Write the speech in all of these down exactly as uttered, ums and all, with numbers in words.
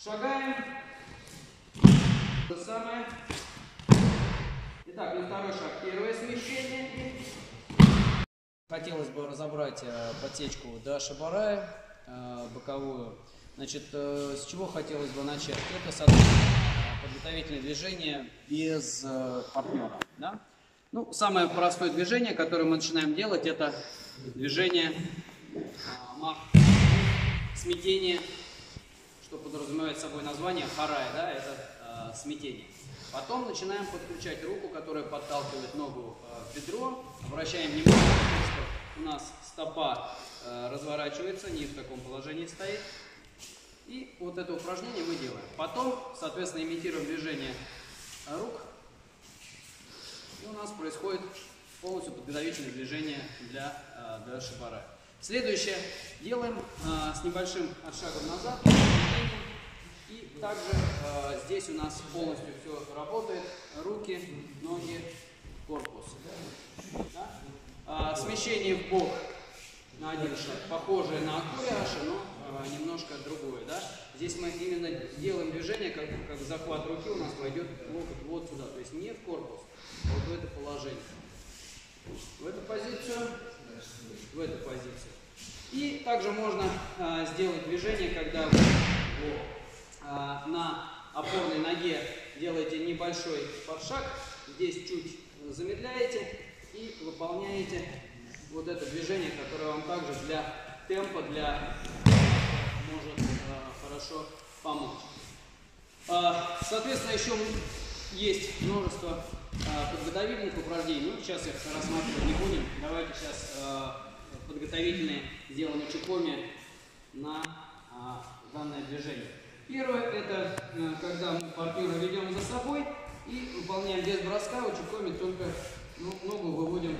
Шагаем. То же самое. Итак, на второй шаг первое смещение. Хотелось бы разобрать подсечку Даша Барая, боковую. Значит, с чего хотелось бы начать? Это, соответственно, подготовительное движение без партнера. Да? Ну, самое простое движение, которое мы начинаем делать, это движение мах, смятение, что подразумевает собой название харай, да, это э, смятение. Потом начинаем подключать руку, которая подталкивает ногу э, в бедро. Обращаем внимание, что у нас стопа э, разворачивается, не в таком положении стоит. И вот это упражнение мы делаем. Потом, соответственно, имитируем движение рук. И у нас происходит полностью подготовительное движение для э, Даша Барая. Следующее делаем э, с небольшим отшагом назад. И также э, здесь у нас полностью все работает. Руки, ноги, корпус. Да? А, смещение в бок на один шаг. Похожее на акуряши, но э, немножко другое. Да? Здесь мы именно делаем движение, как, как захват руки у нас пойдет локоть вот сюда. То есть не в корпус, а вот в это положение. В эту позицию, в эту позицию. И также можно а, сделать движение, когда вы а, на опорной ноге делаете небольшой подшаг, здесь чуть замедляете и выполняете вот это движение, которое вам также для темпа, для может а, хорошо помочь. А, соответственно, еще есть множество а, подготовительных упражнений. Ну, сейчас их рассматривать не будем. Давайте сейчас а, подготовительные сделаем чикоми на а, данное движение. Первое, это а, когда мы партнера ведем за собой и выполняем без броска, у чикоми только ну, ногу выводим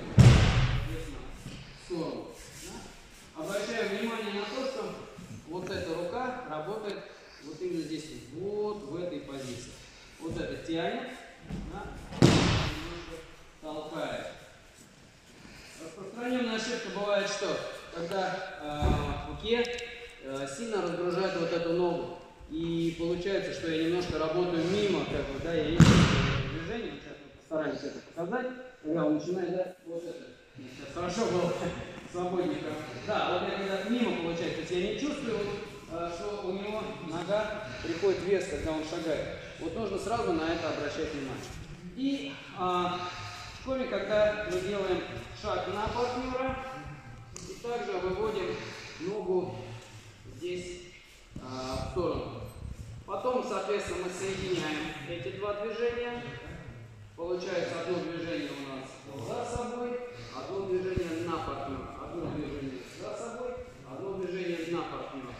в сторону. Да? Обращаем внимание на то, что вот эта рука работает вот именно здесь, вот в этой позиции. Вот это тянет, да? Толкает. Распространенная ошибка бывает, что когда э, в руке э, сильно разгружает вот эту ногу, и получается, что я немножко работаю мимо, как бы, да, я ищу движение, сейчас мы постараемся это показать, когда он начинает, да, вот это, сейчас хорошо было, свободненько, да, вот я когда мимо получается, то есть я не чувствую, э, что у него нога приходит в вес, когда он шагает, вот нужно сразу на это обращать внимание. И э, в школе, когда мы делаем шаг на партнера, и также выводим ногу здесь а, в сторону. Потом, соответственно, мы соединяем эти два движения. Получается одно движение у нас за собой, одно движение на партнера. Одно движение за собой, одно движение на партнера.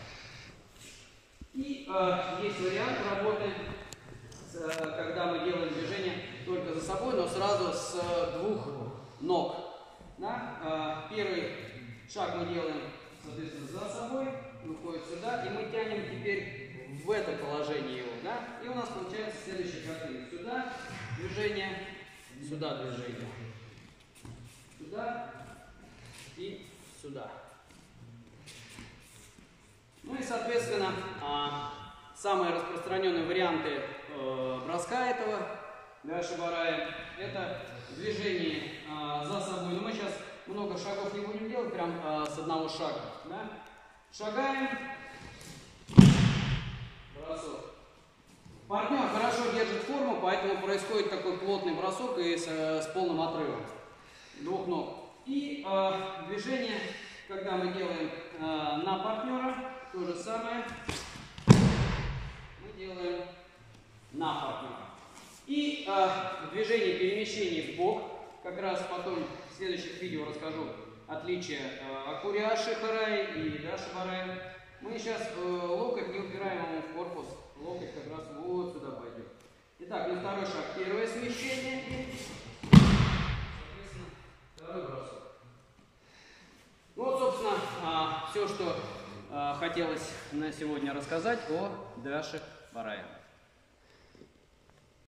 И а, есть вариант работы, с, когда мы делаем движение только за собой, но сразу с двух ног. Да? Первый шаг мы делаем, соответственно, за собой, выходит сюда, и мы тянем теперь в это положение его. Да? И у нас получается следующая картина. Сюда движение, сюда движение. Сюда и сюда. Ну и, соответственно, самые распространенные варианты броска этого Даша Барая — это движение а, за собой. Но мы сейчас много шагов не будем делать, прям а, с одного шага. Да? Шагаем. Бросок. Партнер хорошо держит форму, поэтому происходит такой плотный бросок и с, с полным отрывом двух ног. И а, движение, когда мы делаем а, на партнера, то же самое мы делаем на партнера. И э, движение перемещений в бок, как раз потом в следующих видео расскажу отличия э, акуряши харай и Даша Барая. Мы сейчас э, локоть не упираем ему в корпус, локоть как раз вот сюда пойдет. Итак, на второй шаг первое смещение и, соответственно, второй бросок. Ну вот, собственно, э, все, что э, хотелось на сегодня рассказать о Даше Барая.